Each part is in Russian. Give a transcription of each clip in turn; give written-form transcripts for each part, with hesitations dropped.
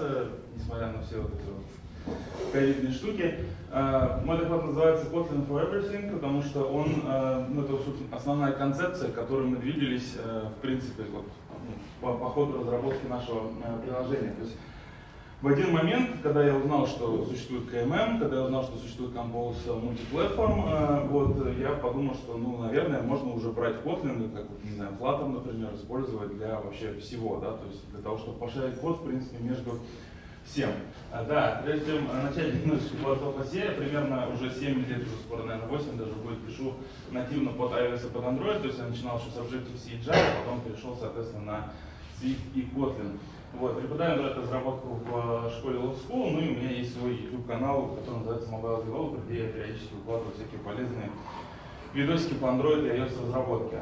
ситуация, несмотря на все вот эти вот ковидные штуки. Мой доклад называется Kotlin for Everything, потому что он, это основная концепция, к которой мы двигались, в принципе, вот, по ходу разработки нашего приложения. То есть, в один момент, когда я узнал, что существует KMM, когда я узнал, что существует Compose Multiplatform, вот, я подумал, что, ну, наверное, можно уже брать Kotlin, как, не знаю, Flutter, например, использовать для вообще всего, да, то есть для того, чтобы пошарить код, в принципе, между всем. Да, прежде чем начать немножечко по оси, я примерно уже 7 лет, уже скоро, наверное, 8 даже будет, пишу нативно под iOS и под Android, то есть я начинал еще с Objective-C и Java, потом перешел, соответственно, на Swift и Kotlin. Вот, преподаю разработку в школе Love School, ну и у меня есть свой YouTube-канал, который называется Mobile Developer, где я периодически выкладываю всякие полезные видосики по Android и iOS разработке.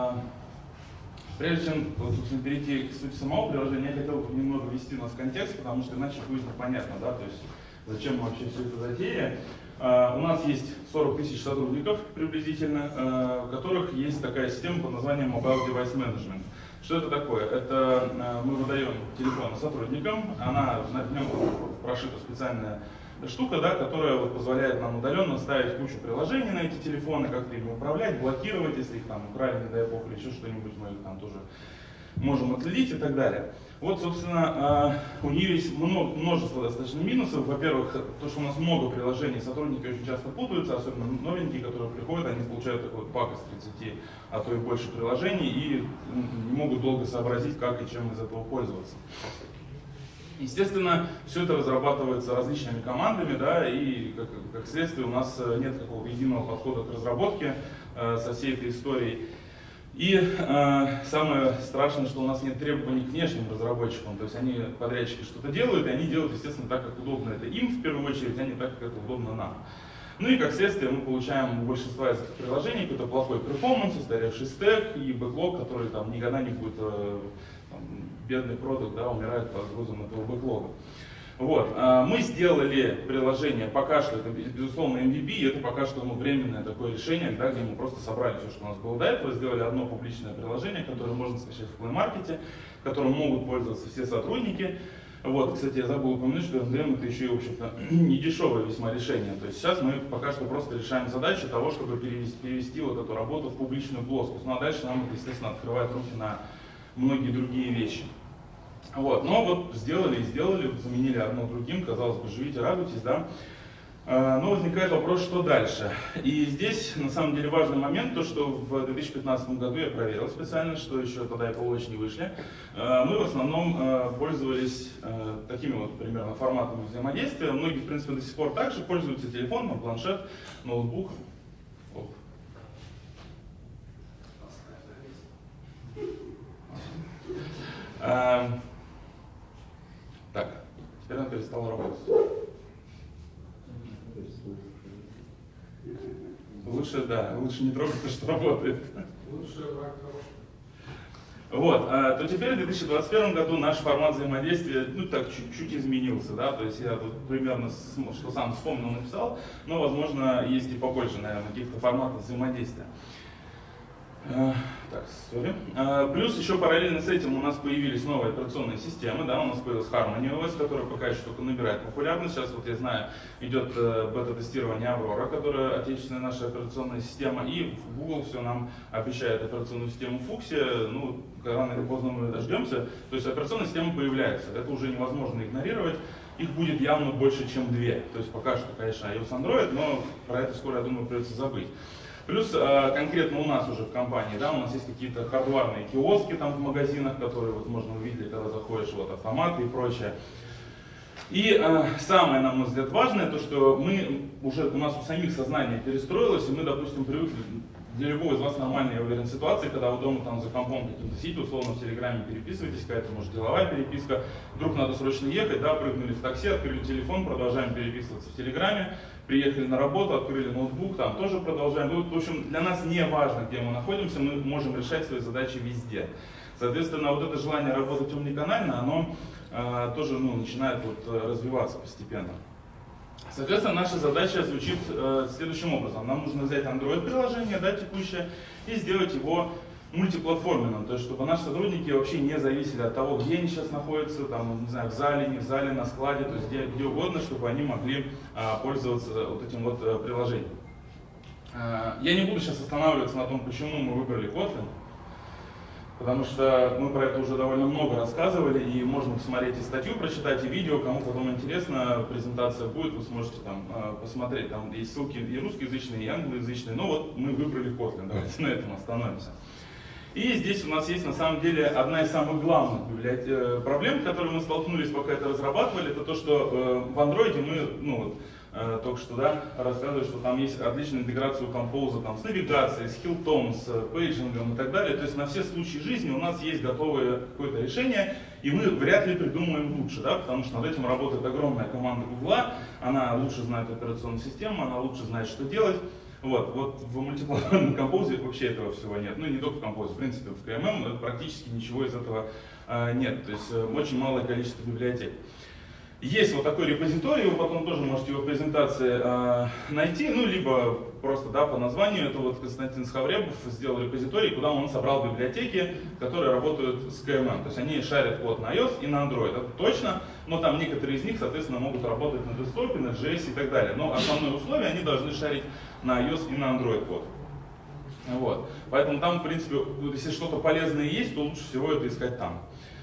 Прежде чем, собственно, перейти к сути самого приложения, я хотел бы немного ввести нас в контекст, потому что иначе будет непонятно, да, то есть зачем мы вообще все это затеяли. У нас есть 40 тысяч сотрудников приблизительно, у которых есть такая система под названием Mobile Device Management. Что это такое? Это мы выдаем телефон сотрудникам, в нем прошита специальная штука, да, которая вот позволяет нам удаленно ставить кучу приложений на эти телефоны, как-то ими управлять, блокировать, если их там украли, не дай бог, или еще что-нибудь, мы их там тоже можем отследить и так далее. Вот, собственно, у нее есть множество достаточно минусов. Во-первых, то, что у нас много приложений, сотрудники очень часто путаются, особенно новенькие, которые приходят, они получают такой вот пак из 30, а то и больше приложений, и не могут долго сообразить, как и чем из этого пользоваться. Естественно, все это разрабатывается различными командами, да, и как следствие у нас нет какого-то единого подхода к разработке со всей этой историей. И самое страшное, что у нас нет требований к внешним разработчикам, то есть они, подрядчики, что-то делают, и они делают, естественно, так, как удобно это им в первую очередь, а не так, как это удобно нам. Ну и как следствие мы получаем у большинства из этих приложений какой-то плохой перформанс, устаревший стэк и бэклог, который там никогда не будет, бедный продукт, да, умирает под грузом этого бэклога. Вот. Мы сделали приложение, пока что это безусловно MVP, это пока что временное такое решение, да, где мы просто собрали все, что у нас было до этого, сделали одно публичное приложение, которое можно скачать в Play Market, которым могут пользоваться все сотрудники. Вот, кстати, я забыл упомянуть, что MDM это еще и, в общем-то, не дешевое весьма решение. То есть сейчас мы пока что просто решаем задачу того, чтобы перевести вот эту работу в публичную плоскость. Ну а дальше нам это, естественно, открывает руки на многие другие вещи. Вот, но вот сделали, заменили одно другим, казалось бы, живите, радуйтесь, да. Но возникает вопрос, что дальше. И здесь, на самом деле, важный момент, то, что в 2015 году я проверил специально, что еще тогда Apple Watch не вышли. Мы в основном пользовались такими вот примерно форматами взаимодействия. Многие, в принципе, до сих пор также пользуются телефоном, планшет, ноутбук. Так, теперь она перестала работать. Лучше, да, лучше не трогать то, что работает. Лучше враг хороший. Вот, то теперь в 2021 году наш формат взаимодействия, ну так, чуть-чуть изменился, да, то есть я тут примерно, что сам вспомнил, написал, но, возможно, есть и побольше, наверное, каких-то форматов взаимодействия. Так, сори. Плюс еще параллельно с этим у нас появились новые операционные системы, да, у нас появилась Harmony OS, которая пока еще только набирает популярность. Сейчас, вот я знаю, идет бета-тестирование Aurora, которая отечественная наша операционная система, и в Google все нам обещает операционную систему Fuchsia, ну, рано или поздно мы дождемся. То есть операционные системы появляются, это уже невозможно игнорировать. Их будет явно больше, чем 2. То есть пока что, конечно, iOS, Android, но про это скоро, я думаю, придется забыть. Плюс конкретно у нас уже в компании, да, у нас есть какие-то хардварные киоски там в магазинах, которые, возможно, вы видели, когда заходишь, вот автоматы и прочее. И самое, на мой взгляд, важное, то, что у нас у самих сознание перестроилось, и мы, допустим, привыкли, для любого из вас нормальная, я уверен, ситуация, когда вы дома там за компом каким-то сидите, условно в Телеграме переписываетесь, какая-то, может, деловая переписка, вдруг надо срочно ехать, да, прыгнули в такси, открыли телефон, продолжаем переписываться в Телеграме, приехали на работу, открыли ноутбук, там тоже продолжаем. Ну, в общем, для нас не важно, где мы находимся, мы можем решать свои задачи везде. Соответственно, вот это желание работать умниканально, оно тоже начинает развиваться постепенно. Соответственно, наша задача звучит следующим образом. Нам нужно взять Android-приложение, да, текущее, и сделать его мультиплатформенным, то есть чтобы наши сотрудники вообще не зависели от того, где они сейчас находятся, там, не знаю, в зале, не в зале, на складе, то есть где угодно, чтобы они могли пользоваться вот этим вот приложением. Я не буду сейчас останавливаться на том, почему мы выбрали Kotlin, потому что мы про это уже довольно много рассказывали, и можно посмотреть и статью, прочитать, и видео, кому потом интересно, презентация будет, вы сможете там посмотреть, там есть ссылки и русскоязычные, и англоязычные, но вот мы выбрали Kotlin, давайте на этом остановимся. И здесь у нас есть на самом деле одна из самых главных проблем, с которой мы столкнулись, пока это разрабатывали, это то, что в Android мы, только что рассказывали, что там есть отличная интеграция у Compose там, с навигацией, с хилтом, с пейджингом и так далее. То есть на все случаи жизни у нас есть готовое какое-то решение, и мы вряд ли придумаем лучше, потому что над этим работает огромная команда Гугла, она лучше знает операционную систему, она лучше знает, что делать. Вот в мультиплатформенном Compose вообще этого всего нет. Ну и не только в Compose, в принципе в KMM практически ничего из этого нет. То есть очень малое количество библиотек. Есть вот такой репозиторий, вы потом тоже можете его в презентации найти, ну либо просто по названию. Это вот Константин Схавребов сделал репозиторий, куда он собрал библиотеки, которые работают с KMM. То есть они шарят код на iOS и на Android, это точно, но там некоторые из них, соответственно, могут работать на десктопе, на JS и так далее. Но основное условие, они должны шарить на iOS и на Android код. Вот. Поэтому там, в принципе, если что-то полезное есть, то лучше всего это искать там.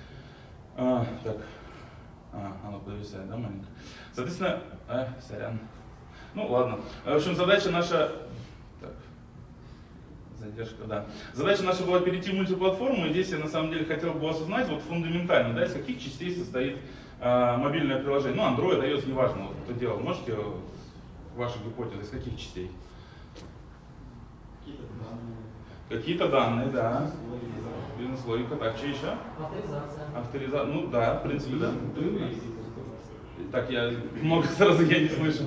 Оно повисает, да, маленько? Соответственно, сорян. Ну ладно. В общем, задача наша... Так, задержка, да. Задача наша была перейти в мультиплатформу, и здесь я на самом деле хотел бы вас узнать вот фундаментально, из каких частей состоит мобильное приложение. Ну, Android, iOS, неважно, вот кто делал. Можете ваши гипотезы, из каких частей? Какие-то данные, да. Бизнес-логика, так, что еще? Авторизация. Ну да, в принципе, да. Так, много сразу я не слышу.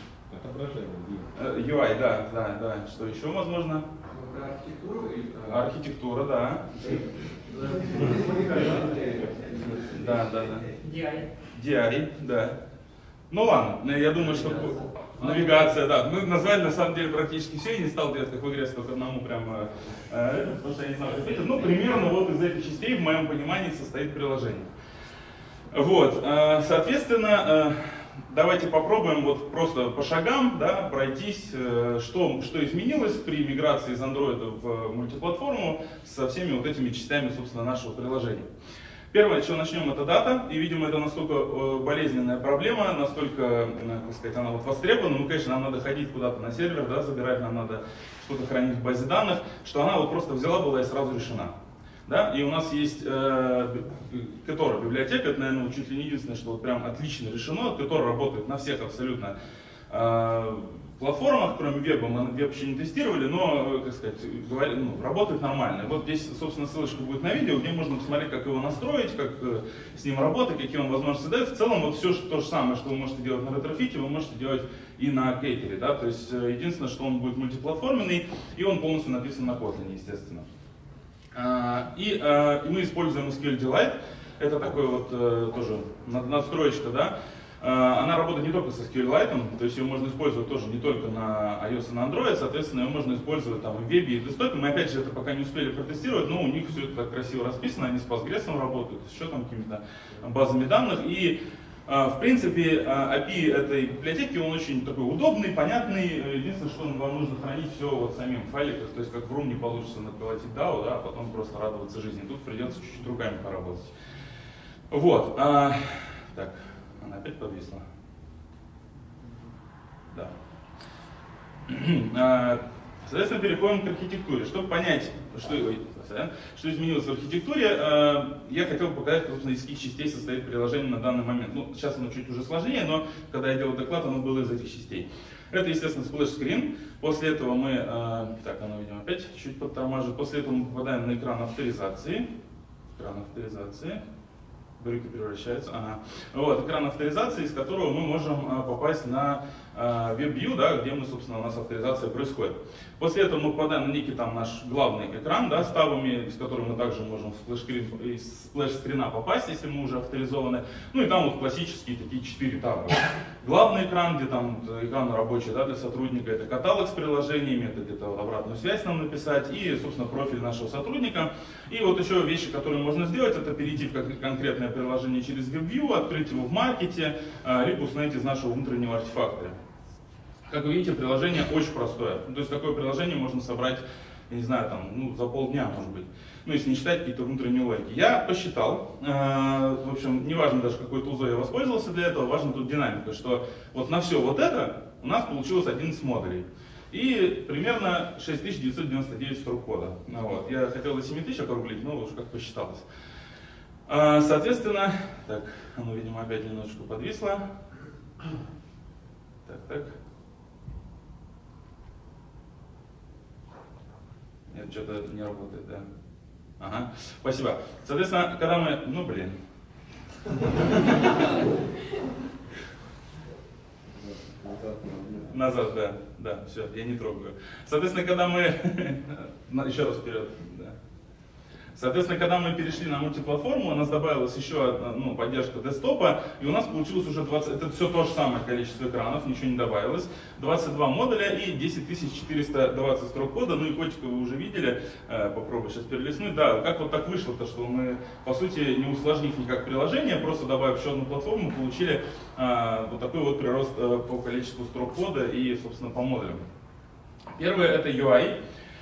UI, да. Что еще возможно? Архитектура, да. Да. DI, да. Ну ладно, я думаю, что... Навигация, да. Мы назвали на самом деле практически все, я не стал делать, как в игре, только одному прям, потому что я не знаю, как это. Ну, примерно вот из этих частей, в моем понимании, состоит приложение. Вот, соответственно, давайте попробуем вот просто по шагам, пройтись, что изменилось при миграции из Android в мультиплатформу со всеми вот этими частями, собственно, нашего приложения. Первое, с чего начнем, это дата, и, видимо, это настолько болезненная проблема, настолько, как сказать, она вот востребована, ну, конечно, нам надо ходить куда-то на сервер, забирать, нам надо что-то хранить в базе данных, что она вот просто взяла была и сразу решена. Да? И у нас есть Которая библиотека, это, наверное, чуть ли не единственное, что вот прям отлично решено, которая работает на всех абсолютно платформах, кроме веба, мы веб еще не тестировали, но, как сказать, работает нормально. Вот здесь, собственно, ссылочка будет на видео, где можно посмотреть, как его настроить, как с ним работать, какие он возможности дает. В целом, вот все то же самое, что вы можете делать на ретрофите, вы можете делать и на кейтере. Да? То есть, единственное, что он будет мультиплатформенный, и он полностью написан на Kotlin, естественно. И мы используем SQL Delight, это такой вот тоже надстроечка, да. Она работает не только со SQLite, то есть ее можно использовать тоже не только на iOS и на Android, соответственно, ее можно использовать там и в вебе, и в десктопе. Мы опять же это пока не успели протестировать, но у них все это так красиво расписано, они с Postgres работают, с еще там какими-то базами данных. И в принципе API этой библиотеки, он очень такой удобный, понятный. Единственное, что вам нужно хранить все вот в самим файликах, то есть как в Room не получится наколотить DAO, а потом просто радоваться жизни. Тут придется чуть-чуть руками поработать. Вот. Так. Она опять подвисла. Да. Соответственно, переходим к архитектуре. Чтобы понять, что изменилось в архитектуре, я хотел бы показать, из каких частей состоит приложение на данный момент. Ну, сейчас оно чуть уже сложнее, но когда я делал доклад, оно было из этих частей. Это, естественно, сплэш-скрин. После этого мы, так, оно, видимо, опять чуть подтормаживает. После этого мы попадаем на экран авторизации. Брюки превращаются. Вот, экран авторизации, из которого мы можем попасть на WebView, да, где мы, собственно, у нас авторизация происходит. После этого мы попадаем на некий там наш главный экран, да, с табами, с которым мы также можем из сплэш-скрина попасть, если мы уже авторизованы. Ну и там вот классические такие 4 таба. Главный экран, где там экран рабочий, да, для сотрудника, это каталог с приложениями, это где-то вот обратную связь нам написать и, собственно, профиль нашего сотрудника. И вот еще вещи, которые можно сделать, это перейти в конкретное приложение через WebView, открыть его в маркете, либо установить из нашего внутреннего артефактора. Как вы видите, приложение очень простое. То есть такое приложение можно собрать, я не знаю, там, ну, за полдня, может быть. Ну, если не считать какие-то внутренние логики. Я посчитал, в общем, не важно даже какой тулзой я воспользовался для этого, важно тут динамика, что вот на все вот это у нас получилось 11 модулей. И примерно 6999 строк кода. Ну, вот. Я хотел до 7000 округлить, но уж как посчиталось. Соответственно, так, оно, видимо, опять немножечко подвисло. Так. Нет, что-то не работает, да. Ага, спасибо. Соответственно, когда мы... Ну, блин. Назад, да, все, я не трогаю. Соответственно, когда мы... Еще раз вперед, да. Соответственно, когда мы перешли на мультиплатформу, у нас добавилась еще поддержка десктопа, и у нас получилось уже 20, это все то же самое количество экранов, ничего не добавилось, 22 модуля и 10420 строк кода, ну и котика вы уже видели, попробую сейчас перелистнуть. Да, как вот так вышло-то, что мы, по сути, не усложнив никак приложение, просто добавив еще одну платформу, получили вот такой вот прирост по количеству строк кода и, собственно, по модулям. Первое — это UI.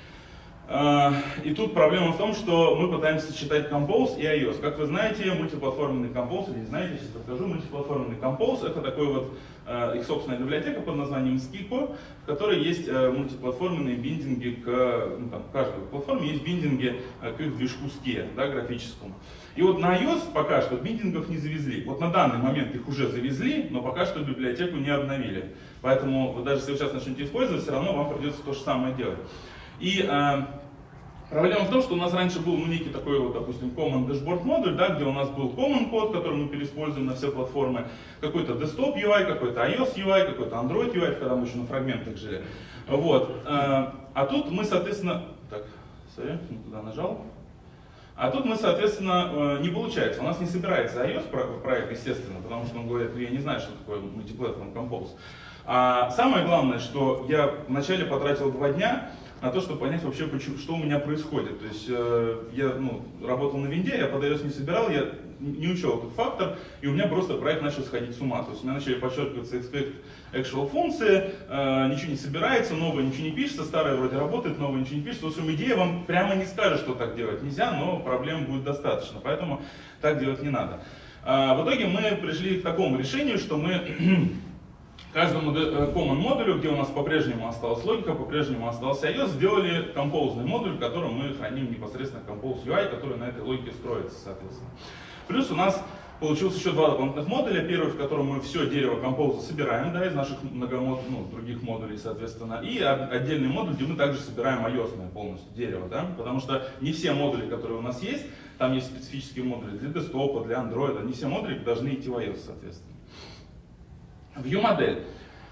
И тут проблема в том, что мы пытаемся сочетать Compose и iOS. Как вы знаете, мультиплатформенный Compose, или не знаете, сейчас расскажу, мультиплатформенный Compose — это такой вот их собственная библиотека под названием Skiko, в которой есть мультиплатформенные биндинги к каждой платформе есть биндинги к их движку Skia, да, графическому. И вот на iOS пока что биндингов не завезли. Вот на данный момент их уже завезли, но пока что библиотеку не обновили. Поэтому вот даже если вы сейчас начнете использовать, все равно вам придется то же самое делать. И проблема в том, что у нас раньше был некий такой вот, допустим, Common Dashboard модуль, да, где у нас был Common код, который мы переиспользуем на все платформы, какой-то Desktop UI, какой-то iOS UI, какой-то Android UI, когда мы еще на фрагментах жили. Вот. А тут мы, соответственно, так, не туда нажал. А тут мы, соответственно, не получается. У нас не собирается iOS проект, естественно, потому что он говорит, я не знаю, что такое Multiplatform Compose. А самое главное, что я вначале потратил 2 дня на то, чтобы понять вообще, что у меня происходит. То есть я работал на винде, я под iOS не собирал, я не учел этот фактор, и у меня просто проект начал сходить с ума. То есть у меня начали подчеркиваться expect actual функции, ничего не собирается, новое ничего не пишется, старое вроде работает, новое ничего не пишется. В общем, идея вам прямо не скажет, что так делать нельзя, но проблем будет достаточно, поэтому так делать не надо. В итоге мы пришли к такому решению, что мы каждому common модулю, где у нас по-прежнему осталась логика, по-прежнему остался iOS, сделали композный модуль, в котором мы храним непосредственно Compose UI, который на этой логике строится, соответственно. Плюс у нас получилось еще 2 дополнительных модуля. Первый, в котором мы все дерево Compose собираем, да, из наших других модулей, соответственно. И отдельный модуль, где мы также собираем iOS полностью дерево, да, потому что не все модули, которые у нас есть, там есть специфические модули для десктопа, для Android, не все модули должны идти в iOS, соответственно. View-модель.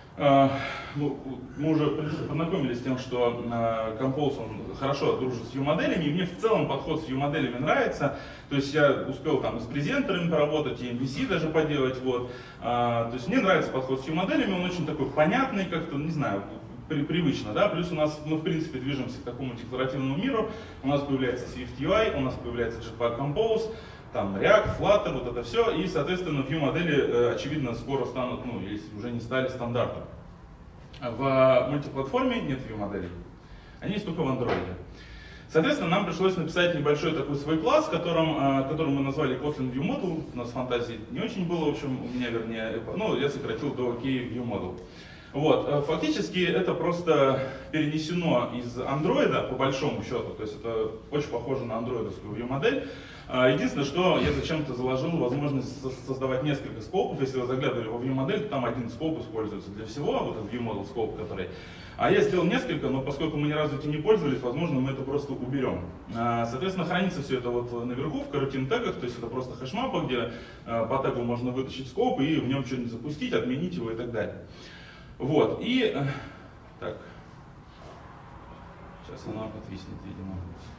Мы уже познакомились с тем, что Compose он хорошо дружит с View-моделями, и мне в целом подход с View-моделями нравится. То есть я успел там и с презентерами поработать, и MVC даже поделать. Вот. То есть мне нравится подход с View-моделями, он очень такой понятный, как-то, не знаю, привычно. Да? Плюс у нас мы в принципе движемся к такому декларативному миру. У нас появляется Swift UI, у нас появляется Jetpack Compose, там React, Flutter, вот это все, и, соответственно, View-модели, очевидно, скоро станут, если уже не стали стандартом. В мультиплатформе нет View-моделей, они есть только в Android. Соответственно, нам пришлось написать небольшой такой свой класс, который мы назвали Kotlin View Model, у нас фантазии не очень было, в общем, у меня, вернее, я сократил до OK View Model. Вот, фактически это просто перенесено из Android, по большому счету, то есть это очень похоже на андроидовскую View-модель. Единственное, что я зачем-то заложил возможность создавать несколько скопов. Если вы заглядывали во View-модель, то там один скоп используется для всего, вот этот View-model скоп, который. А я сделал несколько, но поскольку мы ни разу этим не пользовались, возможно, мы это просто уберем. Соответственно, хранится все это вот наверху в coroutine тегах, то есть это просто хэшмапа, где по тегу можно вытащить скоп и в нем что-нибудь запустить, отменить его и так далее. Вот, и так, сейчас она отвиснет, видимо.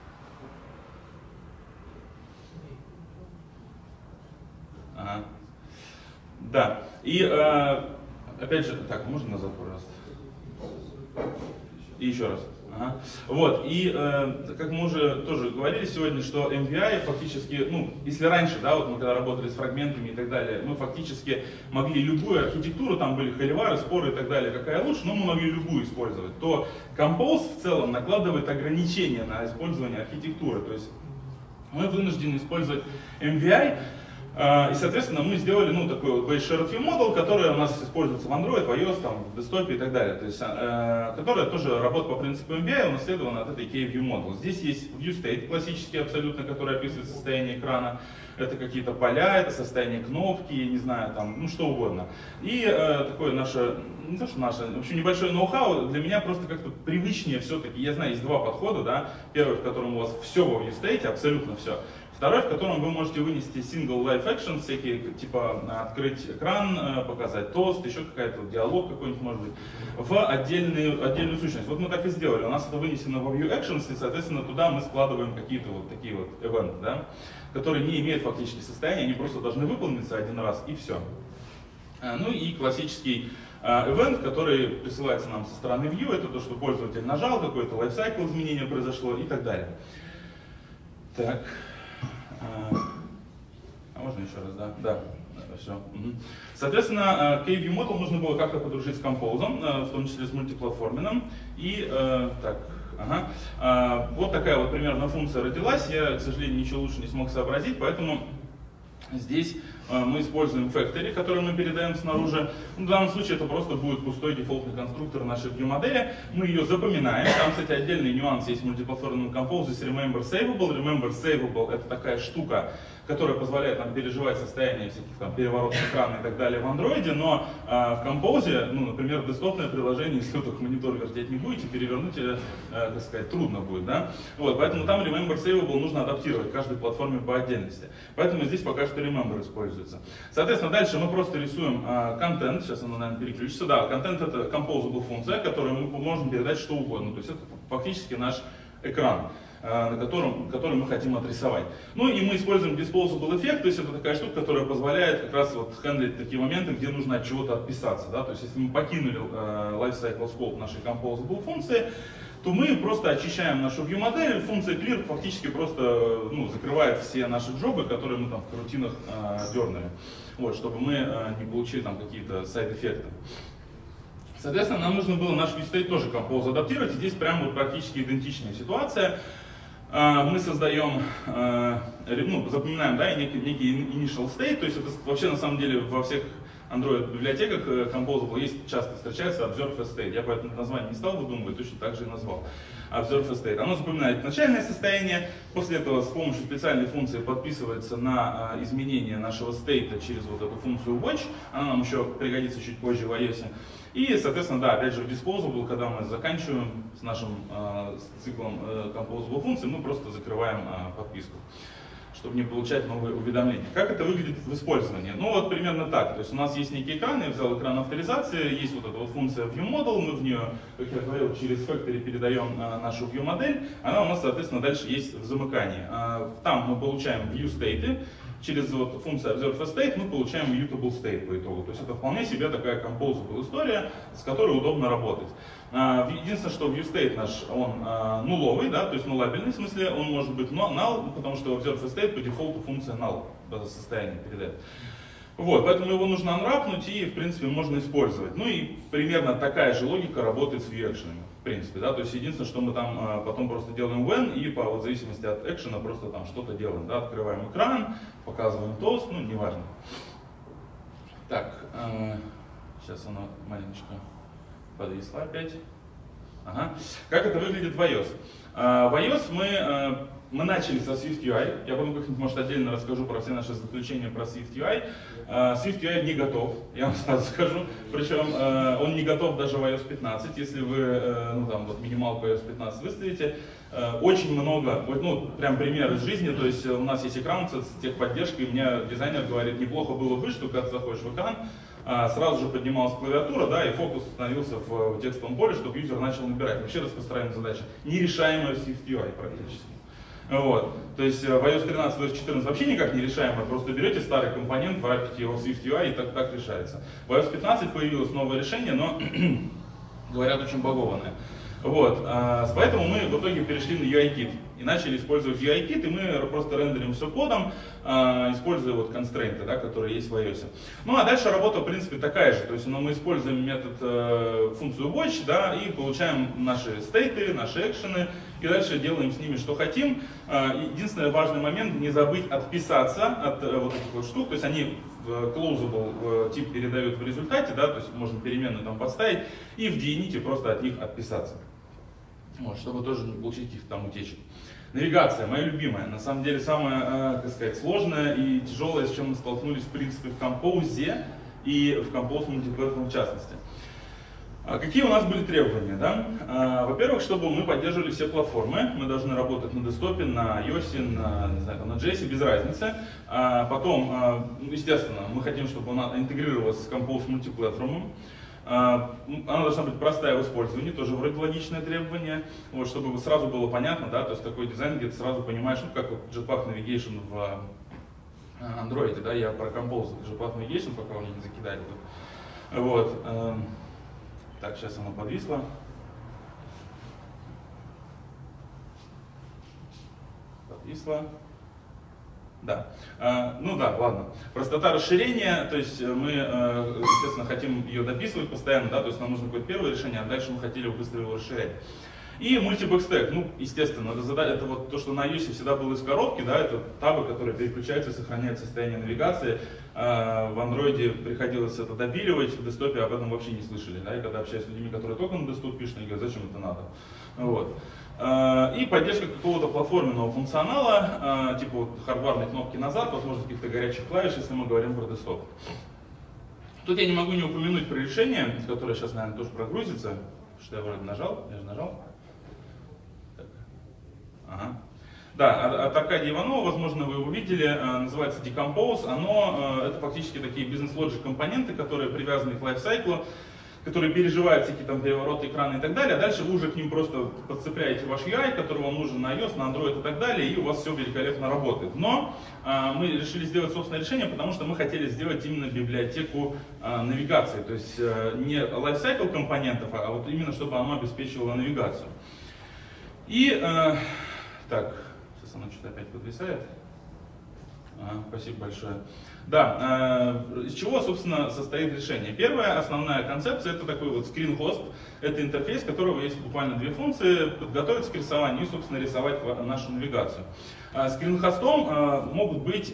Ага. Да, и опять же, так, можно назад, пожалуйста? И еще раз. Ага. Вот, и как мы уже тоже говорили сегодня, что MVI фактически, ну, если раньше, да, вот мы когда работали с фрагментами и так далее, мы фактически могли любую архитектуру, там были холивары, споры и так далее, какая лучше, но мы могли любую использовать, то Compose в целом накладывает ограничения на использование архитектуры, то есть мы вынуждены использовать MVI. И, соответственно, мы сделали, ну, такой вот Base Shared View Model, который у нас используется в Android, в iOS, там, в десктопе и так далее. То есть, которая тоже работает по принципу MVI, унаследована от этой K-View Model. Здесь есть ViewState классический абсолютно, который описывает состояние экрана. Это какие-то поля, это состояние кнопки, я не знаю, там, ну, что угодно. И такое наше, не то что наше, в общем, небольшое ноу-хау для меня просто как-то привычнее все-таки. Я знаю, есть два подхода, да. Первый, в котором у вас все во ViewState, абсолютно все. Второй, в котором вы можете вынести single live action, всякие, типа открыть экран, показать тост, еще какой-то диалог какой-нибудь может быть, в отдельную сущность. Вот мы так и сделали. У нас это вынесено во view actions, и, соответственно, туда мы складываем какие-то вот такие вот event, да, которые не имеют фактически состояния, они просто должны выполниться один раз, и все. Ну и классический event, который присылается нам со стороны view, это то, что пользователь нажал, какой-то lifecycle изменение произошло и так далее. Так. А можно еще раз, да? Да, все. Угу. Соответственно, K-View Model нужно было как-то подружить с Compose, в том числе с мультиплатформенным. И так, ага. Вот такая вот примерно функция родилась. Я, к сожалению, ничего лучше не смог сообразить, поэтому здесь мы используем factory, который мы передаем снаружи. В данном случае это просто будет пустой дефолтный конструктор нашей view модели. Мы ее запоминаем. Там, кстати, отдельный нюанс есть в мультиплатформенном Compose, есть Remember Savable. Remember Savable — это такая штука, которая позволяет нам переживать состояние всяких там переворотов экрана и так далее в Android, но в Compose, ну, например, десктопное приложение, если вы только монитор вертеть не будете, перевернуть, так сказать, трудно будет, да? Вот, поэтому там Remember Savable нужно адаптировать каждой платформе по отдельности. Поэтому здесь пока что Remember используется. Соответственно, дальше мы просто рисуем контент, сейчас оно, наверное, переключится. Да, контент — это composable функция, которую мы можем передать что угодно, то есть это фактически наш экран, который мы хотим отрисовать. Ну и мы используем disposable эффект, то есть это такая штука, которая позволяет как раз вот хендлить такие моменты, где нужно от чего-то отписаться. Да? То есть если мы покинули lifecycle scope нашей composable функции, то мы просто очищаем нашу view модель, функция clear фактически просто закрывает все наши джобы, которые мы там в карутинах дернули, вот, чтобы мы не получили там какие-то сайд-эффекты. Соответственно, нам нужно было наш ViewState тоже Compose адаптировать, и здесь прямо вот практически идентичная ситуация. Мы создаем, запоминаем, да, некий initial state, то есть это вообще на самом деле во всех Android библиотеках Composable есть, часто встречается Observe as State. Я поэтому название не стал выдумывать, точно так же и назвал. Observe as State. Оно запоминает начальное состояние, после этого с помощью специальной функции подписывается на изменение нашего стейта через вот эту функцию watch. Она нам еще пригодится чуть позже в iOS. И, соответственно, да, опять же в Disposable, когда мы заканчиваем с нашим циклом Composable функций, мы просто закрываем подписку, чтобы не получать новые уведомления. Как это выглядит в использовании? Ну вот примерно так. То есть у нас есть некий экран, я взял экран авторизации, есть вот эта вот функция ViewModel, мы в нее, как я говорил, через Factory передаем нашу ViewMoдель, она у нас, соответственно, дальше есть в замыкании. Там мы получаем ViewState, через вот функцию Observe as State мы получаем Mutable State по итогу. То есть это вполне себе такая composable история, с которой удобно работать. Единственное, что ViewState наш, он нуловый, да, то есть нулабельный, в смысле он может быть null, потому что Observe as State по дефолту функция null состояние передает. Вот, поэтому его нужно анрапнуть и, в принципе, можно использовать. Ну и примерно такая же логика работает с view-экшенами, в принципе, да, то есть единственное, что мы там потом просто делаем when и по вот, зависимости от экшена просто там что-то делаем, да, открываем экран, показываем тост, ну, неважно. Так, сейчас оно маленечко подвисло опять. Ага. Как это выглядит в iOS? В iOS мы начали со SwiftUI, я потом как-нибудь, может, отдельно расскажу про все наши заключения про SwiftUI. SwiftUI не готов, я вам сразу скажу, причем он не готов даже в iOS 15, если вы минималку iOS 15 выставите. Очень много, прям пример из жизни, то есть у нас есть экран с техподдержкой, и мне дизайнер говорит, неплохо было бы, что когда ты заходишь в экран, сразу же поднималась клавиатура, да, и фокус становился в текстовом поле, чтобы юзер начал набирать. Вообще распространенная задача, нерешаемая в SwiftUI практически. Вот. То есть в iOS 13, iOS 14 вообще никак не решаемая, просто берете старый компонент, врапите его в SwiftUI и так решается. В iOS 15 появилось новое решение, но говорят очень багованное. Вот. Поэтому мы в итоге перешли на UIKit и начали использовать UIKit, и мы просто рендерим все кодом, используя вот констрейнты, да, которые есть в iOS. Ну а дальше работа в принципе такая же, то есть мы используем функцию watch, да, и получаем наши стейты, наши экшены, и дальше делаем с ними что хотим. Единственный важный момент, не забыть отписаться от вот этих вот штук, то есть они в closable тип передают в результате, да, то есть можно переменную там подставить, и в DNIT просто от них отписаться. Вот, чтобы тоже не получить каких-то там утечек. Навигация, моя любимая, на самом деле самая, как сказать, сложная и тяжелая, с чем мы столкнулись в принципе в Compose и в Compose Multiplatform в частности. Какие у нас были требования? Да? Во-первых, чтобы мы поддерживали все платформы, мы должны работать на десктопе, на iOS, на JS, без разницы. Потом, естественно, мы хотим, чтобы она интегрировалась с Compose Multiplatform. Она должна быть простая в использовании, тоже вроде логичное требование, вот, чтобы сразу было понятно, да, то есть такой дизайн, где ты сразу понимаешь, ну, как вот Jetpack Navigation в Android, да, я про Compose Jetpack Navigation, пока у меня не закидали тут. Вот. Так, сейчас оно подвисло. Подвисло. Да. Ну да, ладно. Простота расширения, то есть мы, естественно, хотим ее дописывать постоянно, да, то есть нам нужно какое-то первое решение, а дальше мы хотели быстро его расширять. И мультибэкстэк, ну, естественно, это вот то, что на iOS всегда было из коробки, да, это табы, которые переключаются и сохраняют состояние навигации. В Android приходилось это допиливать, в десктопе об этом вообще не слышали, да, и когда общаюсь с людьми, которые только на десктоп пишут, они говорят, зачем это надо. Вот. И поддержка какого-то платформенного функционала, типа вот хардварной кнопки назад, возможно, каких-то горячих клавиш, если мы говорим про десктоп. Тут я не могу не упомянуть про решение, которое сейчас, наверное, тоже прогрузится, что я вроде нажал, я же нажал. Ага. Да, от Аркадия Иванова, возможно, вы его видели, называется Decompose. Это фактически такие бизнес-лоджик компоненты, которые привязаны к лайфсайклу, которые переживают всякие там перевороты экрана и так далее, а дальше вы уже к ним просто подцепляете ваш UI, который вам нужен на iOS, на Android и так далее, и у вас все великолепно работает. Но мы решили сделать собственное решение, потому что мы хотели сделать именно библиотеку навигации, то есть не lifecycle компонентов, а вот именно чтобы оно обеспечивало навигацию. И так, сейчас оно что-то опять подвисает. Спасибо большое. Да, из чего, собственно, состоит решение? Первая основная концепция — это такой вот скрин-хост. Это интерфейс, у которого есть буквально две функции: подготовиться к рисованию и, собственно, рисовать нашу навигацию. Скрин-хостом могут быть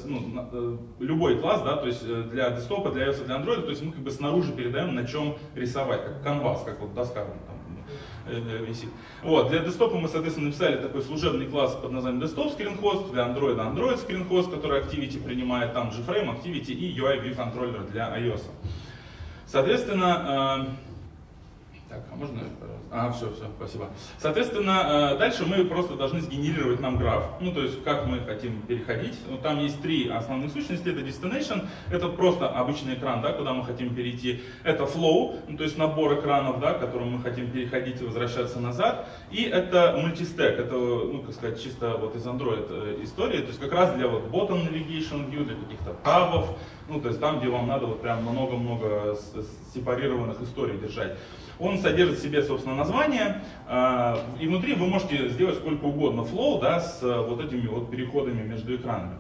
любой класс, да, то есть для десктопа, для iOS, для Android, то есть мы как бы снаружи передаем, на чем рисовать, как канвас, как вот доска там висит. Вот. Для десктопа мы, соответственно, написали такой служебный класс под названием Desktop Screen Host, для Android Android Screen Host, который Activity принимает, там JFrame, Activity и UI View Controller для iOS. Соответственно, так, а можно, пожалуйста? Все, спасибо. Соответственно, дальше мы просто должны сгенерировать нам граф, ну то есть как мы хотим переходить. Там есть три основных сущности: это Destination, это просто обычный экран, да, куда мы хотим перейти. Это Flow, ну, то есть набор экранов, да, к которым мы хотим переходить и возвращаться назад. И это Multistack, это, ну как сказать, чисто вот из Android истории, то есть как раз для вот Bottom Navigation View, для каких-то табов, ну то есть там, где вам надо вот прям много-много сепарированных историй держать. Он содержит в себе, собственно, название, и внутри вы можете сделать сколько угодно flow, да, с вот этими вот переходами между экранами.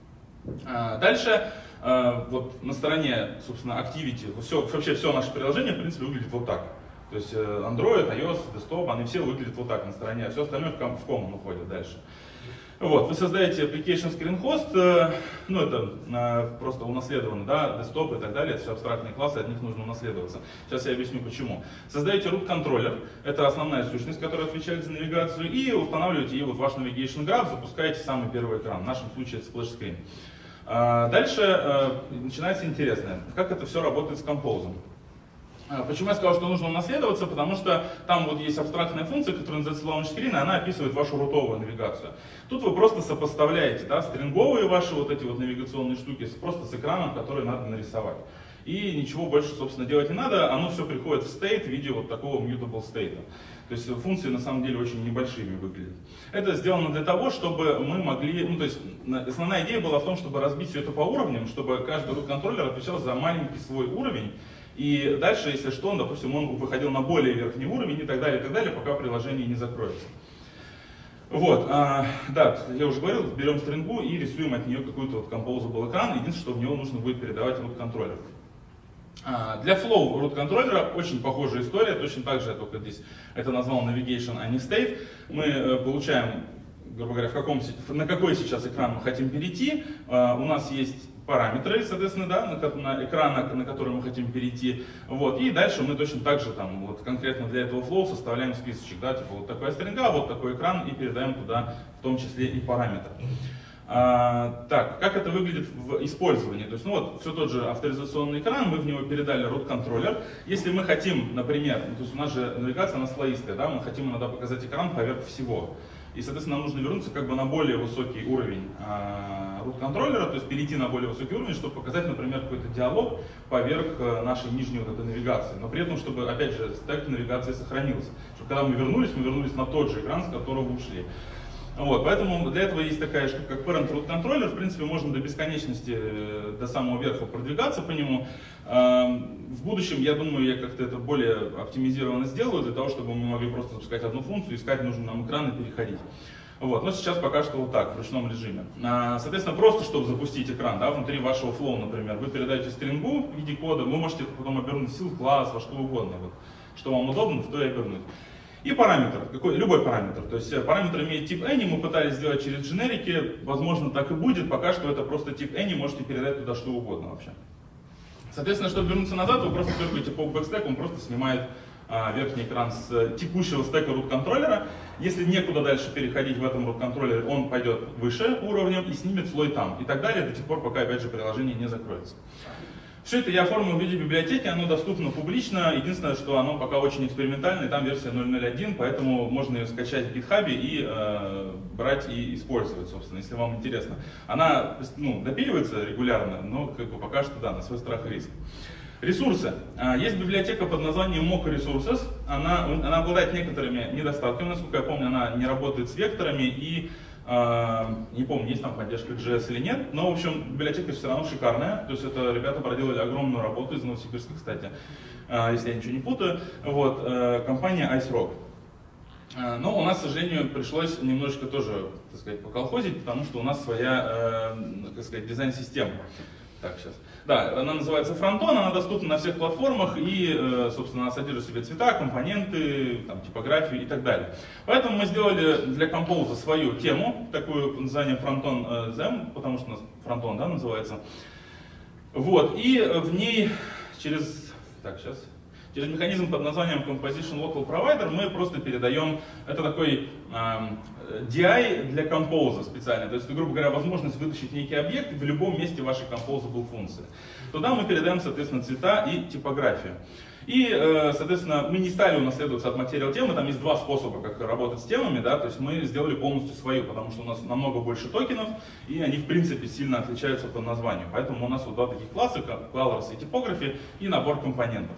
Дальше, вот на стороне, собственно, Activity, вообще все наше приложение, в принципе, выглядит вот так. То есть Android, iOS, Desktop, они все выглядят вот так на стороне, а все остальное в common уходит дальше. Вот, вы создаете application screen host, ну это просто унаследовано, да, десктоп и так далее, это все абстрактные классы, от них нужно унаследоваться. Сейчас я объясню почему. Создаете root контроллер, это основная сущность, которая отвечает за навигацию, и устанавливаете ее вот в ваш navigation graph, запускаете самый первый экран, в нашем случае это splash screen. Дальше начинается интересное, как это все работает с Compose. Почему я сказал, что нужно унаследоваться? Потому что там вот есть абстрактная функция, которая называется launch screen, и она описывает вашу рутовую навигацию. Тут вы просто сопоставляете, да, стринговые ваши вот эти вот навигационные штуки просто с экраном, который надо нарисовать. и ничего больше, собственно, делать не надо, оно все приходит в state в виде вот такого mutable state. То есть функции на самом деле очень небольшими выглядят. Это сделано для того, чтобы мы могли, ну то есть основная идея была в том, чтобы разбить все это по уровням, чтобы каждый root контроллер отвечал за маленький свой уровень, и дальше, если что, он, допустим, он выходил на более верхний уровень и так далее, пока приложение не закроется. Вот, да, я уже говорил, берем стрингу и рисуем от нее какой-то вот composable экран, единственное, что в него нужно будет передавать root контроллер. Для flow root контроллера очень похожая история, точно так же, я только здесь это назвал navigation, а не state. Мы получаем, грубо говоря, на какой сейчас экран мы хотим перейти. У нас есть параметры, соответственно, да, на экран, на который мы хотим перейти. Вот, и дальше мы точно так же там, вот, конкретно для этого flow составляем списочек, да, типа вот такая стринга, вот такой экран, и передаем туда в том числе и параметр. Так, как это выглядит в использовании? То есть, ну вот, все тот же авторизационный экран, мы в него передали root контроллер. Если мы хотим, например, то есть у нас же навигация она слоистая, да, мы хотим иногда показать экран поверх всего. И, соответственно, нам нужно вернуться как бы на более высокий уровень root контроллера, то есть перейти на более высокий уровень, чтобы показать, например, какой-то диалог поверх нашей нижней вот этой навигации. Но при этом, чтобы, опять же, стек навигации сохранился. Чтобы когда мы вернулись на тот же экран, с которого ушли. Вот, поэтому для этого есть такая штука, как parent root controller. В принципе, можно до бесконечности, до самого верха продвигаться по нему. В будущем, я думаю, я как-то это более оптимизированно сделаю, для того, чтобы мы могли просто запускать одну функцию, искать нужный нам экран и переходить. Вот, но сейчас пока что вот так, в ручном режиме. Соответственно, просто чтобы запустить экран, да, внутри вашего flow, например, вы передаете стрингу в виде кода, вы можете это потом обернуть в sil класс, во что угодно. Вот, что вам удобно, в то и обернуть. И параметр, любой параметр. То есть параметр имеет тип any, мы пытались сделать через дженерики, возможно так и будет, пока что это просто тип any, можете передать туда что угодно вообще. Соответственно, чтобы вернуться назад, вы просто кликаете по backstack, он просто снимает верхний экран с текущего стека root контроллера. Если некуда дальше переходить в этом root контроллере, он пойдет выше уровнем и снимет слой там. И так далее, до тех пор, пока опять же приложение не закроется. Все это я оформил в виде библиотеки, оно доступно публично, единственное, что оно пока очень экспериментальное, там версия 0.0.1, поэтому можно ее скачать в GitHub и брать и использовать, собственно, если вам интересно. Она допиливается регулярно, но как бы пока что да, на свой страх и риск. Ресурсы. Есть библиотека под названием Mocha Resources, она обладает некоторыми недостатками, насколько я помню, она не работает с векторами и не помню, есть там поддержка JS или нет, но, в общем, библиотека все равно шикарная. То есть это ребята проделали огромную работу из Новосибирска, кстати, если я ничего не путаю. Вот, компания IceRock. Но у нас, к сожалению, пришлось немножечко тоже, так сказать, поколхозить, потому что у нас своя, так сказать, дизайн-система. Так, сейчас. Да, она называется Fronton, она доступна на всех платформах и, собственно, она содержит в себе цвета, компоненты, там, типографию и так далее. Поэтому мы сделали для Compose свою тему, такую под названием Fronton Them, потому что у нас Fronton, да, называется. Вот, и в ней через механизм под названием Composition Local Provider мы просто передаем, это такой DI для Compose специально, то есть, грубо говоря, возможность вытащить некий объект в любом месте вашей Composable функции. Туда мы передаем, соответственно, цвета и типографию. И, соответственно, мы не стали унаследоваться от материал темы, там есть два способа, как работать с темами, да, то есть мы сделали полностью свою, потому что у нас намного больше токенов, и они, в принципе, сильно отличаются по названию. Поэтому у нас вот два таких класса, Colors и Typography, и набор компонентов.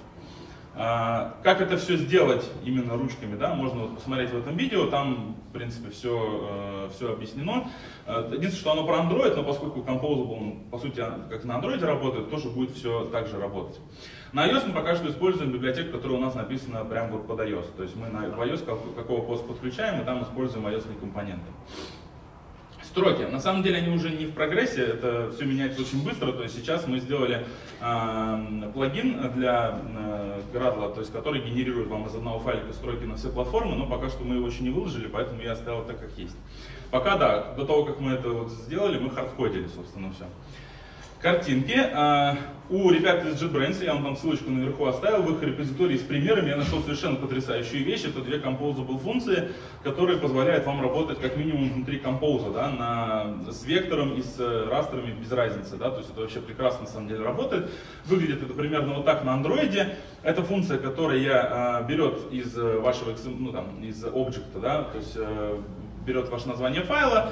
Как это все сделать именно ручками, да, можно вот посмотреть в этом видео, там, в принципе, все объяснено. Единственное, что оно про Android, но поскольку Composable, по сути, как на Android работает, тоже будет все так же работать. На iOS мы пока что используем библиотеку, которая у нас написана прямо вот под iOS. То есть мы в iOS какого пост подключаем, и там используем iOS-ные компоненты. Строки. На самом деле они уже не в прогрессе, это все меняется очень быстро. То есть сейчас мы сделали плагин для Gradle, то есть который генерирует вам из одного файлика строки на все платформы, но пока что мы его еще не выложили, поэтому я оставил так, как есть. Пока да, до того, как мы это вот сделали, мы хардкодили, собственно, все. Картинки. У ребят из JetBrains, я вам там ссылочку наверху оставил, в их репозитории с примерами я нашел совершенно потрясающую вещь. Это две composable функции, которые позволяют вам работать как минимум внутри Compose, да, с вектором и с растрами без разницы. Да, то есть это вообще прекрасно на самом деле работает. Выглядит это примерно вот так на Android. Это функция, которая берет из вашего из объекта, да, то есть берет ваше название файла,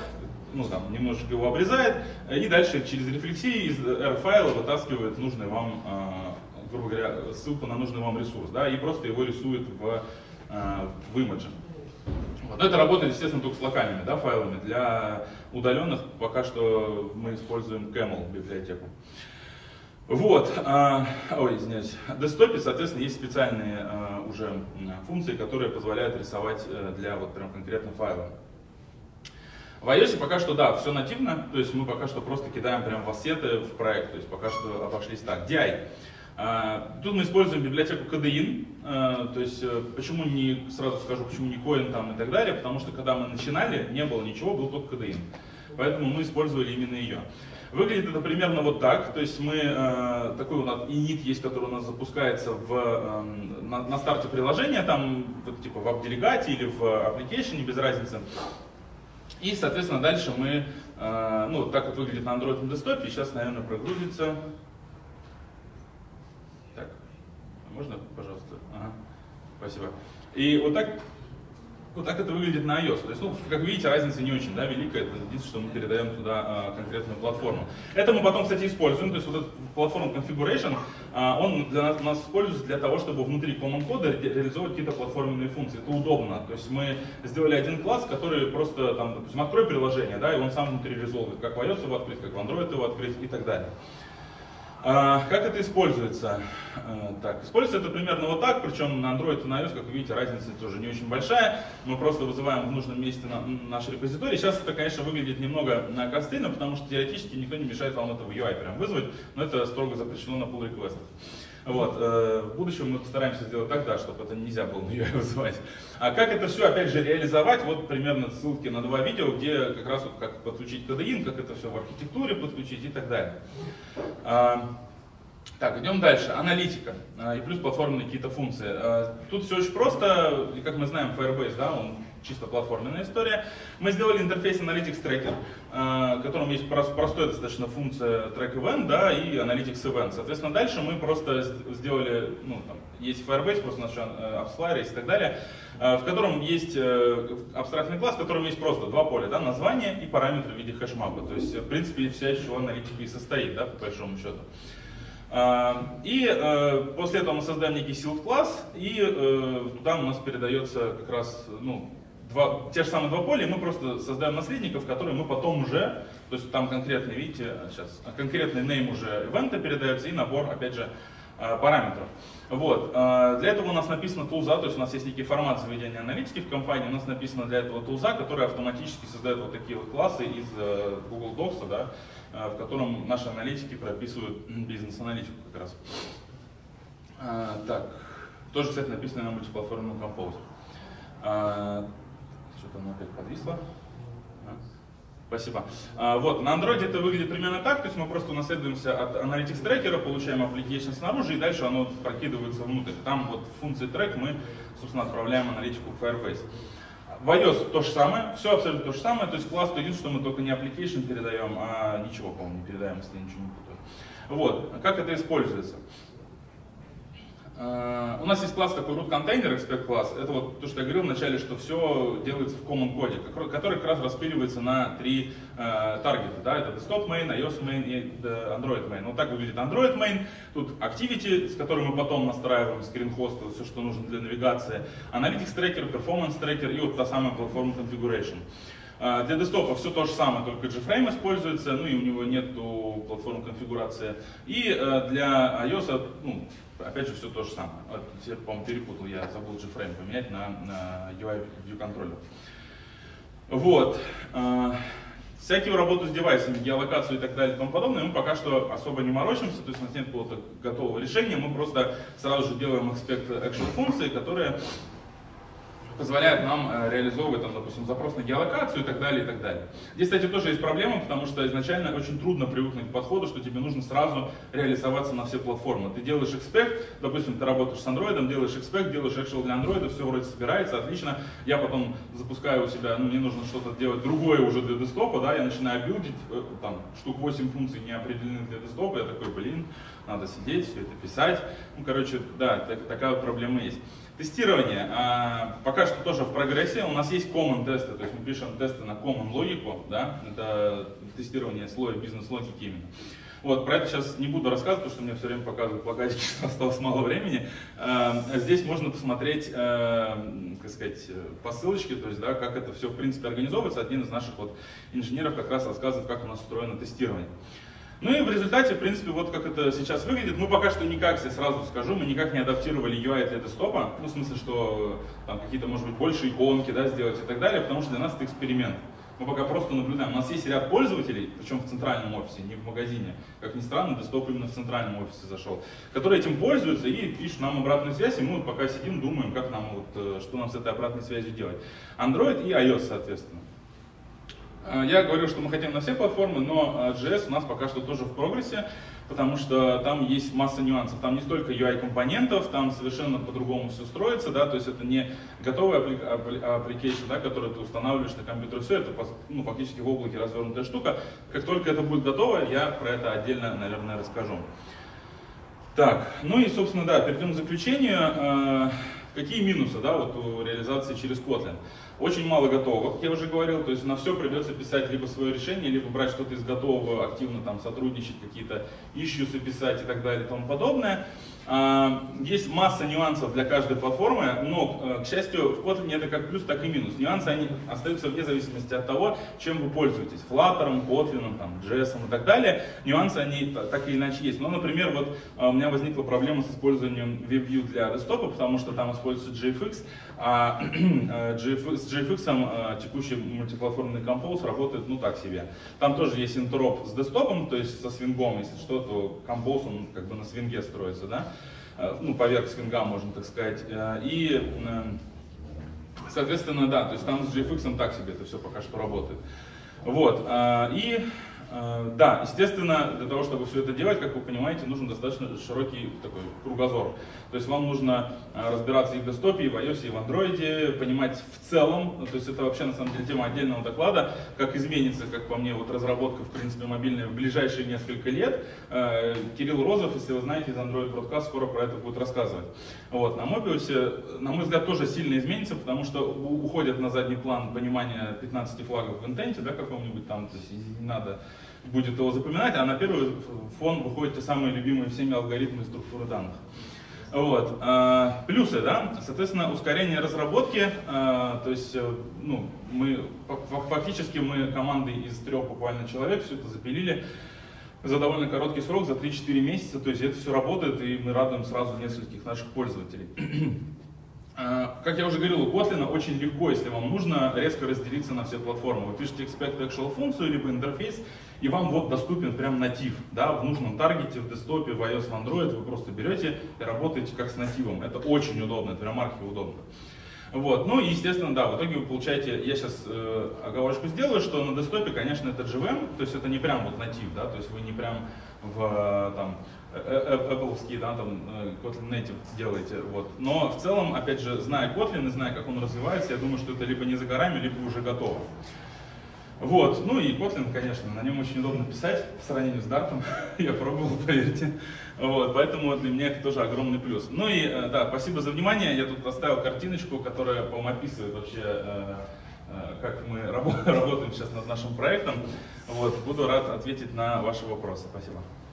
немножечко его обрезает, и дальше через рефлексии из R-файла вытаскивает нужный вам грубо говоря, ссылку на нужный вам ресурс, да, и просто его рисует в имидже. Вот. Это работает, естественно, только с локальными, да, файлами. Для удаленных пока что мы используем Camel библиотеку. Вот, извиняюсь. В десктопе, соответственно, есть специальные уже функции, которые позволяют рисовать для вот прям конкретно файла. В iOS пока что, да, все нативно, то есть мы пока что просто кидаем прям в ассеты в проект, то есть пока что обошлись так. DI. Тут мы используем библиотеку KDIN, то есть почему не, сразу скажу, почему не Coin там и так далее, потому что когда мы начинали, не было ничего, был только KDIN, поэтому мы использовали именно ее. Выглядит это примерно вот так, то есть мы, такой у нас init есть, который у нас запускается на старте приложения, там вот, типа в app-делегате или в application, без разницы. И, соответственно, дальше мы, ну, так вот выглядит на Android на десктопе, сейчас, наверное, прогрузится. Так, можно, пожалуйста? Ага, спасибо. И вот так это выглядит на iOS. То есть, ну, как видите, разница не очень, да, великая. Это единственное, что мы передаем туда конкретную платформу. Это мы потом, кстати, используем. То есть, вот этот платформа configuration, он для нас используется для того, чтобы внутри common кода реализовывать какие-то платформенные функции. Это удобно. То есть, мы сделали один класс, который просто, там, допустим, открой приложение, да, и он сам внутри реализовывает, как в iOS его открыть, как в Android его открыть и так далее. Как это используется? Так, используется это примерно вот так, причем на Android и на iOS, как вы видите, разница тоже не очень большая. Мы просто вызываем в нужном месте наш репозиторий. Сейчас это, конечно, выглядит немного костыльно, потому что теоретически никто не мешает вам это в UI прям вызвать, но это строго запрещено на pull request. Вот. В будущем мы постараемся сделать так, да, чтобы это нельзя было на UI вызывать. А как это все, опять же, реализовать? Вот примерно ссылки на 2 видео, где как раз вот как подключить KDIN, как это все в архитектуре подключить и так далее. Так, идем дальше. Аналитика и плюс платформенные какие-то функции. Тут все очень просто, и как мы знаем, Firebase, да, он чисто платформенная история. Мы сделали интерфейс Analytics Tracker, в котором есть простая достаточно функция Track Event, да, и Analytics Event. Соответственно, дальше мы просто сделали, ну, там, есть Firebase, просто наш AppsFlyer и так далее, в котором есть абстрактный класс, в котором есть просто 2 поля, да, название и параметры в виде хэшмапа. То есть, в принципе, вся еще аналитика и состоит, да, по большому счету. И после этого мы создаем некий sealed класс, и туда у нас передается как раз, ну, те же самые 2 поля, и мы просто создаем наследников, которые мы потом уже, то есть там конкретный, видите, сейчас, конкретный name уже ивента передается и набор, опять же, параметров. Вот. Для этого у нас написано тулза, то есть у нас есть некий формат заведения аналитики в компании, у нас написано для этого тулза, который автоматически создает вот такие вот классы из Google Docs, да, в котором наши аналитики прописывают бизнес-аналитику как раз. Так, тоже, кстати, написано на мультиплатформенном композе. Что-то оно опять подвисло. Спасибо. Вот, на Android это выглядит примерно так, то есть мы просто унаследуемся от Analytics трекера, получаем application снаружи, и дальше оно прокидывается внутрь. Там вот в функции трек мы, собственно, отправляем аналитику в Firebase. В iOS то же самое, все абсолютно то же самое, то есть класс, то единственное, что мы только не application передаем, а ничего, по-моему, не передаем, если я ничего не путаю. Вот, как это используется? У нас есть класс такой root container, expect класс. Это вот то, что я говорил вначале, что все делается в common коде, который как раз распиливается на 3 таргета. Да? Это desktop main, iOS main и Android main. Вот так выглядит Android main. Тут activity, с которым мы потом настраиваем screen-host, все, что нужно для навигации. Analytics tracker, performance tracker и вот та самая платформа configuration. Для десктопа все то же самое, только JFrame используется, ну и у него нет платформы конфигурации. И для iOS, ну, опять же, все то же самое. Вот, я, по-моему, перепутал, я забыл JFrame поменять на UI View Controller. Вот. Всякие работу с девайсами, геолокацию и так далее и тому подобное, мы пока что особо не морочимся, то есть у нас нет какого-то готового решения, мы просто сразу же делаем expect action функции, которые позволяет нам реализовывать, там, допустим, запрос на геолокацию и так далее, и так далее. Здесь, кстати, тоже есть проблема, потому что изначально очень трудно привыкнуть к подходу, что тебе нужно сразу реализоваться на все платформы. Ты делаешь expect, допустим, ты работаешь с Android, делаешь expect, делаешь actual для Android, все вроде собирается, отлично. Я потом запускаю у себя, ну, мне нужно что-то делать другое уже для десктопа, да, я начинаю билдить, там, штук 8 функций не определены для десктопа, я такой, блин, надо сидеть, все это писать. Ну, короче, да, такая вот проблема есть. Тестирование. Пока что тоже в прогрессе. У нас есть common тесты, то есть мы пишем тесты на common логику, да, это тестирование слоя бизнес-логики именно. Вот, про это сейчас не буду рассказывать, потому что мне все время показывают плакатики, что осталось мало времени. Здесь можно посмотреть, как сказать, по ссылочке, то есть, да, как это все в принципе организовывается. Один из наших вот инженеров как раз рассказывает, как у нас устроено тестирование. Ну и в результате, в принципе, вот как это сейчас выглядит, мы пока что никак, я сразу скажу, мы никак не адаптировали UI для десктопа, ну в смысле, что там какие-то, может быть, больше иконки, да, сделать и так далее, потому что для нас это эксперимент. Мы пока просто наблюдаем. У нас есть ряд пользователей, причем в центральном офисе, не в магазине. Как ни странно, десктоп именно в центральном офисе зашел, которые этим пользуются и пишут нам обратную связь, и мы вот пока сидим, думаем, как нам вот, что нам с этой обратной связью делать. Android и iOS, соответственно. Я говорил, что мы хотим на все платформы, но JS у нас пока что тоже в прогрессе, потому что там есть масса нюансов. Там не столько UI-компонентов, там совершенно по-другому все строится, да, то есть это не готовый application, да, который ты устанавливаешь на компьютер, все это ну, фактически в облаке развернутая штука. Как только это будет готово, я про это отдельно, наверное, расскажу. Так, ну и, собственно, да, перейдем к заключению. Какие минусы, да, вот у реализации через Kotlin? Очень мало готового, как я уже говорил, то есть на все придется писать либо свое решение, либо брать что-то из готового, активно там сотрудничать, какие-то issues писать и так далее и тому подобное. Есть масса нюансов для каждой платформы, но, к счастью, в Kotlin это как плюс, так и минус. Нюансы они остаются вне зависимости от того, чем вы пользуетесь. Flutter, Kotlin, там, JS и так далее. Нюансы они так или иначе есть. Ну, например, вот у меня возникла проблема с использованием WebView для десктопа, потому что там используется JFX, а с JFX текущий мультиплатформенный Compose работает ну так себе. Там тоже есть интероп с десктопом, то есть со свингом, если что, то Compose он как бы на свинге строится, да? Ну, поверх свинга, можно так сказать. И, соответственно, да, то есть там с JFX так себе это все пока что работает. Вот. И, да, естественно, для того, чтобы все это делать, как вы понимаете, нужен достаточно широкий такой кругозор. То есть вам нужно разбираться и в десктопе, и в iOS, и в Android, понимать в целом, то есть это вообще на самом деле тема отдельного доклада, как изменится, как по мне, вот разработка, в принципе, мобильная в ближайшие несколько лет. Кирилл Розов, если вы знаете, из Android Broadcast, скоро про это будет рассказывать. Вот, на Mobius, на мой взгляд, тоже сильно изменится, потому что уходят на задний план понимание 15 флагов в интенте, да, каком-нибудь там, то есть не надо будет его запоминать, а на первый фон выходят те самые любимые всеми алгоритмы и структуры данных. Вот. Плюсы, да, соответственно, ускорение разработки, то есть, ну, фактически мы командой из 3 буквально человек все это запилили за довольно короткий срок, за 3-4 месяца, то есть это все работает, и мы радуем сразу нескольких наших пользователей. Как я уже говорил, у Kotlin очень легко, если вам нужно, резко разделиться на все платформы. Вы пишете expect actual функцию, либо интерфейс, и вам вот доступен прям натив, да, в нужном таргете, в десктопе, в iOS, в Android, вы просто берете и работаете как с нативом. Это очень удобно, это прям архиудобно. Вот. Ну и естественно, да, в итоге вы получаете, я сейчас оговорочку сделаю, что на десктопе, конечно, это JVM, то есть это не прям вот натив, да, то есть вы не прям в там Apple-овский, да, там Kotlin Native делаете, вот. Но в целом, опять же, зная Kotlin и зная, как он развивается, я думаю, что это либо не за горами, либо уже готово. Вот, ну и Kotlin, конечно, на нем очень удобно писать в сравнении с Dart, я пробовал, поверьте. Вот, поэтому для меня это тоже огромный плюс. Ну и да, спасибо за внимание, я тут оставил картиночку, которая, по-моему, описывает вообще, как мы работаем сейчас над нашим проектом. Вот, буду рад ответить на ваши вопросы. Спасибо.